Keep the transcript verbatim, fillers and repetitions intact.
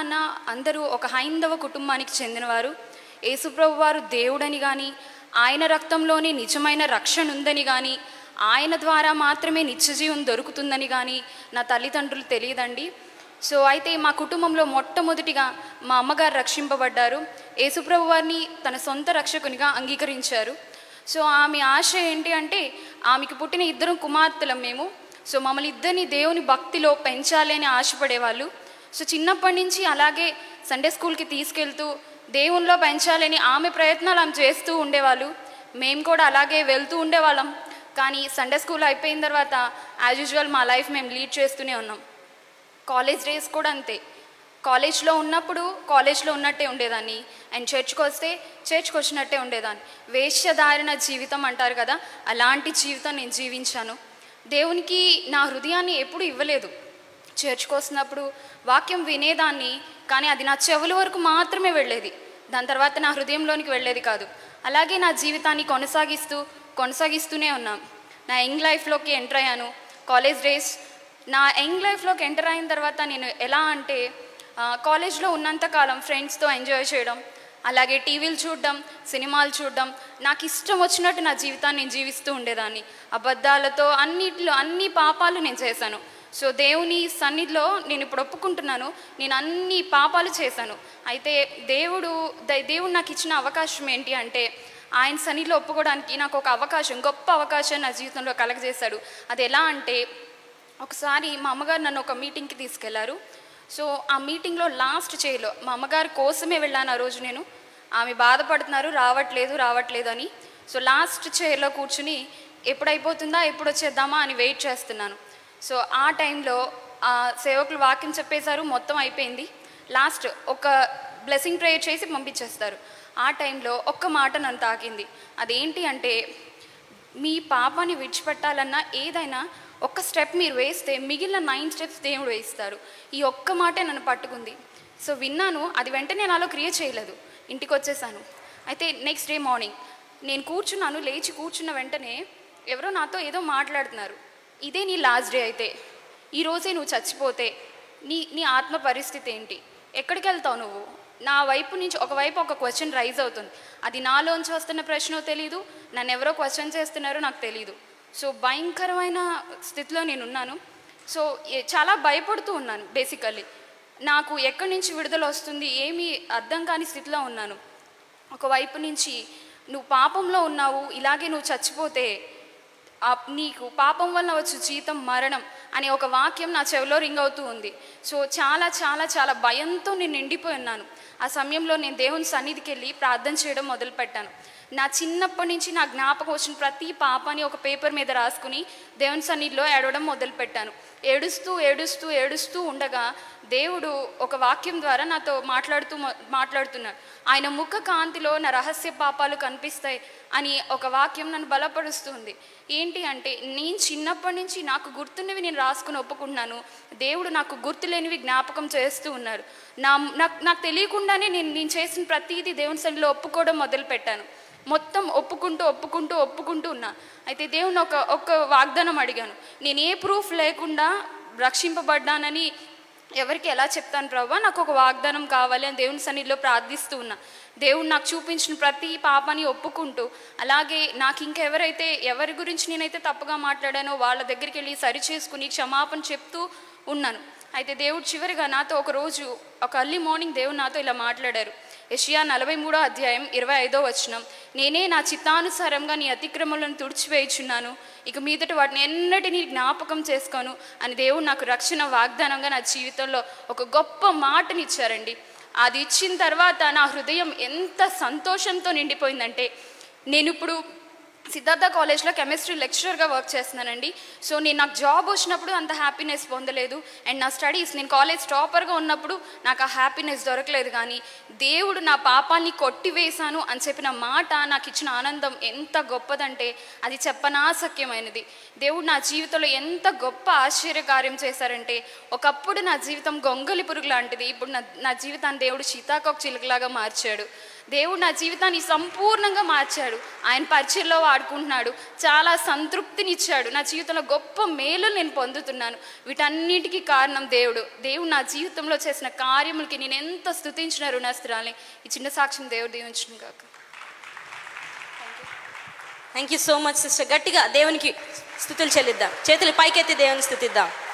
నాన్న అందరూ ఒక హైందవ కుటుంబానికి చెందినవారు. యేసుప్రభు వారు దేవుడని కానీ, ఆయన రక్తంలోనే నిజమైన రక్షణ ఉందని కానీ, ఆయన ద్వారా మాత్రమే నిత్యజీవం దొరుకుతుందని కానీ నా తల్లిదండ్రులు తెలియదండి. సో అయితే మా కుటుంబంలో మొట్టమొదటిగా మా అమ్మగారు రక్షింపబడ్డారు. యేసుప్రభు వారిని తన సొంత రక్షకునిగా అంగీకరించారు. సో ఆమె ఆశ ఏంటి అంటే, ఆమెకి పుట్టిన ఇద్దరు కుమార్తెలం మేము. సో మమ్మల్ని ఇద్దరిని దేవుని భక్తిలో పెంచాలి అని ఆశపడేవాళ్ళు. సో చిన్నప్పటి నుంచి అలాగే సండే స్కూల్కి తీసుకెళ్తూ దేవునిలో పెంచాలని ఆమె ప్రయత్నాలు ఆమె చేస్తూ ఉండేవాళ్ళు. మేము కూడా అలాగే వెళ్తూ ఉండేవాళ్ళం. కానీ సండే స్కూల్ అయిపోయిన తర్వాత యాజ్ యూజువల్ మా లైఫ్ మేము లీడ్ చేస్తూనే ఉన్నాం. కాలేజ్ డేస్ కూడా అంతే. కాలేజ్లో ఉన్నప్పుడు కాలేజ్లో ఉన్నట్టే ఉండేదాన్ని, అండ్ చర్చ్కి వస్తే చర్చ్కి వచ్చినట్టే ఉండేదాన్ని. వేశ్యధారణ జీవితం అంటారు కదా, అలాంటి జీవితం నేను జీవించాను. దేవునికి నా హృదయాన్ని ఎప్పుడు ఇవ్వలేదు. చర్చ్కి వస్తున్నప్పుడు వాక్యం వినేదాన్ని, కానీ అది నా చెవుల వరకు మాత్రమే వెళ్ళేది. దాని తర్వాత నా హృదయంలోనికి వెళ్ళేది కాదు. అలాగే నా జీవితాన్ని కొనసాగిస్తూ కొనసాగిస్తూనే ఉన్నాం. నా యంగ్ లైఫ్లోకి ఎంటర్ అయ్యాను. కాలేజ్ డేస్ నా యంగ్ లైఫ్లోకి ఎంటర్ అయిన తర్వాత నేను ఎలా అంటే, కాలేజ్లో ఉన్నంతకాలం ఫ్రెండ్స్తో ఎంజాయ్ చేయడం, అలాగే టీవీలు చూడడం, సినిమాలు చూడడం, నాకు ఇష్టం వచ్చినట్టు నా జీవితాన్ని నేను జీవిస్తూ ఉండేదాన్ని. అబద్ధాలతో అన్నిట్లో అన్ని పాపాలు నేను చేశాను. సో దేవుని సన్నిధిలో నేను ఇప్పుడు ఒప్పుకుంటున్నాను, నేను అన్ని పాపాలు చేశాను. అయితే దేవుడు దేవుడు నాకు ఇచ్చిన అవకాశం ఏంటి అంటే, ఆయన సన్నిధిలో ఒప్పుకోవడానికి నాకు ఒక అవకాశం, గొప్ప అవకాశం నా జీవితంలో కలగజేశాడు. అది ఎలా అంటే, ఒకసారి మా అమ్మగారు నన్ను ఒక మీటింగ్కి తీసుకెళ్లారు. సో ఆ మీటింగ్లో లాస్ట్ చైర్లో మా అమ్మగారి కోసమే వెళ్ళాను ఆ రోజు నేను. ఆమె బాధపడుతున్నారు, రావట్లేదు రావట్లేదు అని. సో లాస్ట్ చైర్లో కూర్చుని ఎప్పుడైపోతుందా ఎప్పుడు వచ్చేద్దామా అని వెయిట్ చేస్తున్నాను. సో ఆ టైంలో సేవకులు వాక్యం చెప్పేశారు, మొత్తం అయిపోయింది. లాస్ట్ ఒక బ్లెస్సింగ్ ప్రేయర్ చేసి పంపించేస్తారు. ఆ టైంలో ఒక్క మాట నన్ను తాకింది. అదేంటి అంటే, మీ పాపాన్ని విడిచిపెట్టాలన్నా ఏదైనా ఒక్క స్టెప్ మీరు వేస్తే మిగిలిన నైన్ స్టెప్స్ దేవుడు వేయిస్తారు. ఈ ఒక్క మాటే నన్ను పట్టుకుంది. సో విన్నాను, అది వెంటనే నాలో క్రియేట్ చేయలేదు, ఇంటికి వచ్చేసాను. అయితే నెక్స్ట్ డే మార్నింగ్ నేను కూర్చున్నాను, లేచి కూర్చున్న వెంటనే ఎవరో నాతో ఏదో మాట్లాడుతున్నారు. ఇదే నీ లాస్ట్ డే అయితే, ఈరోజే నువ్వు చచ్చిపోతే నీ నీ ఆత్మ పరిస్థితి ఏంటి, ఎక్కడికి వెళ్తావు నువ్వు? నా వైపు నుంచి ఒకవైపు ఒక క్వశ్చన్ రైజ్ అవుతుంది. అది నాలోంచి వస్తున్న ప్రశ్నో తెలీదు, నన్ను ఎవరో క్వశ్చన్ చేస్తున్నారో నాకు తెలీదు. సో భయంకరమైన స్థితిలో నేను ఉన్నాను. సో చాలా భయపడుతూ ఉన్నాను. బేసికల్లీ నాకు ఎక్కడి నుంచి విడుదల వస్తుంది ఏమీ అర్థం కాని స్థితిలో ఉన్నాను. ఒకవైపు నుంచి నువ్వు పాపంలో ఉన్నావు, ఇలాగే నువ్వు చచ్చిపోతే నీకు పాపం వల్ల వచ్చు జీతం మరణం అనే ఒక వాక్యం నా చెవిలో రింగ్ అవుతూ ఉంది. సో చాలా చాలా చాలా భయంతో నేను నిండిపోయి ఉన్నాను. ఆ సమయంలో నేను దేవుని సన్నిధికి వెళ్ళి ప్రార్థన చేయడం మొదలుపెట్టాను. నా చిన్నప్పటి నుంచి నా జ్ఞాపకం వచ్చిన ప్రతి పాపాన్ని ఒక పేపర్ మీద రాసుకుని దేవుని సన్నిధిలో ఏడవడం మొదలుపెట్టాను. ఏడుస్తూ ఏడుస్తూ ఏడుస్తూ ఉండగా దేవుడు ఒక వాక్యం ద్వారా నాతో మాట్లాడుతూ మాట్లాడుతున్నాడు. ఆయన ముఖ కాంతిలో నా రహస్య పాపాలు కనిపిస్తాయి అని ఒక వాక్యం నన్ను బలపరుస్తుంది. ఏంటి అంటే, నేను చిన్నప్పటి నుంచి నాకు గుర్తున్నవి నేను రాసుకుని ఒప్పుకుంటున్నాను, దేవుడు నాకు గుర్తులేనివి జ్ఞాపకం చేస్తూ ఉన్నారు. నా నాకు నాకు తెలియకుండానే నేను నేను చేసిన ప్రతిదీ దేవుని సన్నిధిలో ఒప్పుకోవడం మొదలుపెట్టాను. మొత్తం ఒప్పుకుంటూ ఒప్పుకుంటూ ఒప్పుకుంటూ ఉన్నా. అయితే దేవుని ఒక ఒక వాగ్దానం అడిగాను. నేను ఏ ప్రూఫ్ లేకుండా రక్షింపబడ్డానని ఎవరికి ఎలా చెప్తాను ప్రభువా, నాకు ఒక వాగ్దానం కావాలి అని దేవుని సన్నిధిలో ప్రార్థిస్తూ ఉన్నా. దేవుడు నాకు చూపించిన ప్రతి పాపాన్ని ఒప్పుకుంటూ, అలాగే నాకు ఇంకెవరైతే ఎవరి గురించి నేనైతే తప్పుగా మాట్లాడానో వాళ్ళ దగ్గరికి వెళ్ళి సరి చేసుకుని క్షమాపణ చెప్తూ ఉన్నాను. అయితే దేవుడు చివరిగా నాతో ఒకరోజు ఒక అర్లీ మార్నింగ్ దేవుడు నాతో ఇలా మాట్లాడారు. యెషయా నలభై మూడో అధ్యాయం ఇరవై ఐదో వచనం, నేనే నా చిత్తానుసారంగా నీ అతిక్రమలను తుడిచివేయుచున్నాను, ఇక మీదట వాటిని ఎన్నటినీ జ్ఞాపకం చేసుకోను అని దేవుడు నాకు రక్షణ వాగ్దానంగా నా జీవితంలో ఒక గొప్ప మాటనిచ్చారండి. అది ఇచ్చిన తర్వాత నా హృదయం ఎంత సంతోషంతో నిండిపోయిందంటే, నేను ఇప్పుడు సిద్ధార్థ కాలేజ్లో కెమిస్ట్రీ లెక్చరర్గా వర్క్ చేస్తున్నానండి. సో నేను నాకు జాబ్ వచ్చినప్పుడు అంత హ్యాపీనెస్ పొందలేదు, అండ్ నా స్టడీస్ నేను కాలేజ్ టాపర్గా ఉన్నప్పుడు నాకు ఆ హ్యాపీనెస్ దొరకలేదు. కానీ దేవుడు నా పాపాన్ని కొట్టివేశాను అని చెప్పిన మాట నాకు ఇచ్చిన ఆనందం ఎంత గొప్పదంటే అది చెప్పనాశక్యమైనది. దేవుడు నా జీవితంలో ఎంత గొప్ప ఆశ్చర్యకార్యం చేశారంటే, ఒకప్పుడు నా జీవితం గొంగలి పురుగు లాంటిది, ఇప్పుడు నా నా జీవితాన్ని దేవుడు సీతాకోక చిలుకలాగా మార్చాడు. దేవుడు నా జీవితాన్ని సంపూర్ణంగా మార్చాడు. ఆయన పరిచయంలో వాడుకుంటున్నాడు. చాలా సంతృప్తినిచ్చాడు. నా జీవితంలో గొప్ప మేలు నేను పొందుతున్నాను. వీటన్నిటికీ కారణం దేవుడు. దేవుడు నా జీవితంలో చేసిన కార్యములకి నేను ఎంత స్తుతించిన రుణస్తురాల్ని. ఈ చిన్న సాక్ష్యం దేవుడు దీవించును గాక. Thank you so much sister. గట్టిగా దేవునికి స్తుతులు చెల్లిద్దాం. చేతులు పైకెత్తి దేవునికి స్తుతిద్దాం.